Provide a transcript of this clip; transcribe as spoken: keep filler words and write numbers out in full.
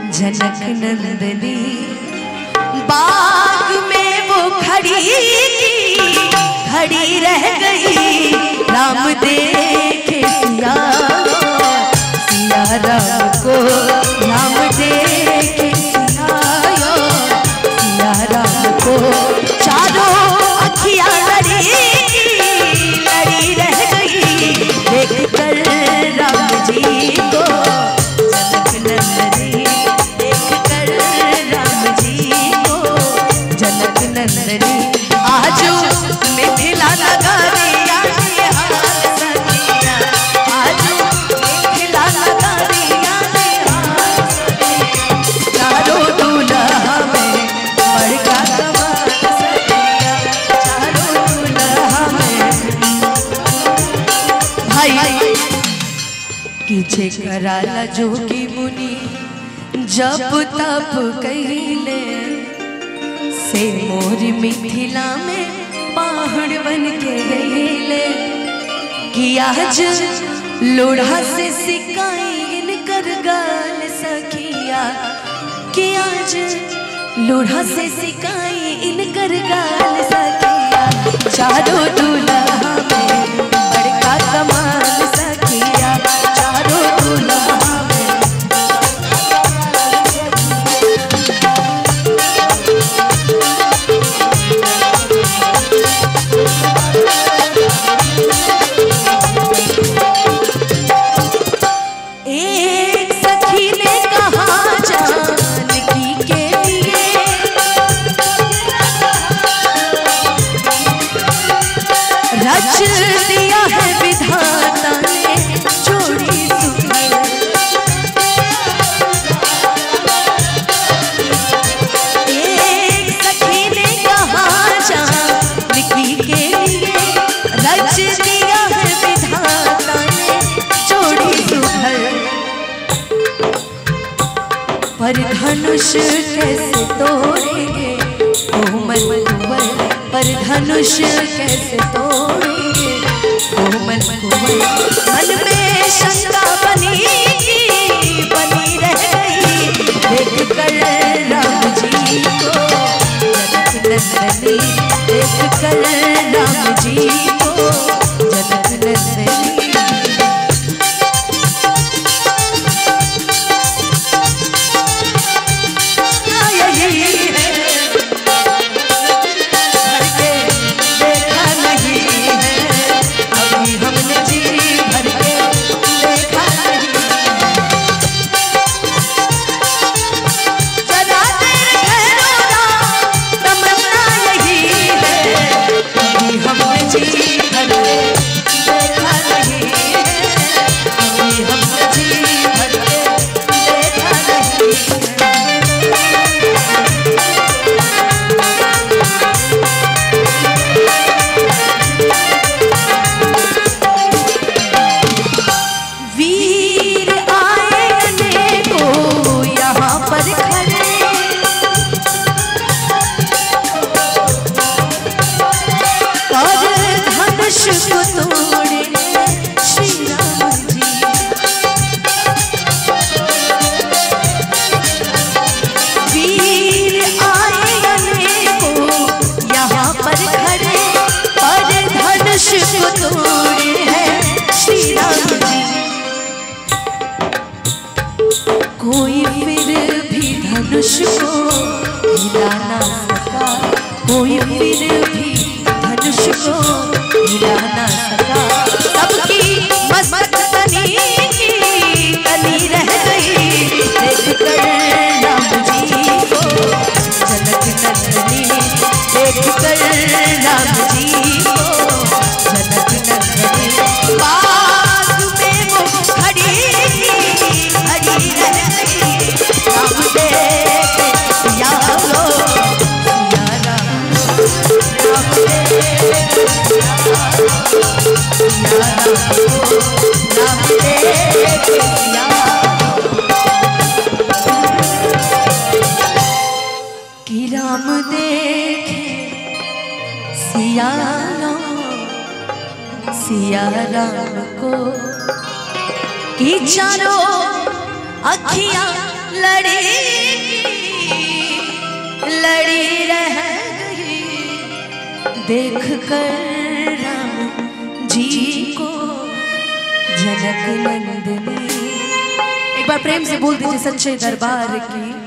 जनक नंदनी बाग में वो खड़ी खड़ी रह गई। राम देखे सिया सिया राम को, राम देखे सिया सिया राम को। चारों अखियां लड़ी लड़ी रह गई देख कर राम जी को। जनक नंदनी देख कर राम जी को, जनक नंदनी आज मिथिला नगरिया आज मिथिला नगरिया चारों दूल्हा में बड़का कमाल सजिया, चारों दूल्हा में भाई कीछे कराला जोगी मुनि जप तप कहिले से मोर मिथिला में पहाड़ बन के गईले। कि आज लोढ़ा से सिकाई इनकर गाल सखिया, कि आज लोढ़ा से सिकाई इनकर गाल सखिया। चारों दूल्हा में बड़का कमाल सखिया, चारों दूल्हा में एक सखी ने कहा जानकी के लिए, रच दिया है विधाता ने जोड़ी सुंदर। एक सखी ने कहा जानकी के लिए, रच दिया है विधाता ने जोड़ी सुंदर। पर धनुष कैसे तोड़ेंगे कोमल कुंवर, पर धनुष कैसे तोड़ेंगे कोमल कुंवर। मन में शंका बनी बनी रह गई देख कर राम जी को। जनक नंदनी देख कर राम जी को, जनक नंदनी कोई फिर भी धनुष को हिला ना सका, कोई फिर भी धनुष को हिला ना सका। सबकी मस्तक तनी तनी रह गई देख कर राम जी को। जनक नंदनी देख कर राम जी को, जनक नंदनी बाग में वो खड़ी खड़ी रह गई। राम देखे सिया लो सिया राम, राम देखे सिया सिया राम, राम देखे सिया। कि राम देखे सिया राम सिया राम को, कि चारों अखियां लड़ी लड़ी रह गई देख कर राम जी को जनक नंदनी। एक बार प्रेम से बोल दीजिए सच्चे दरबार की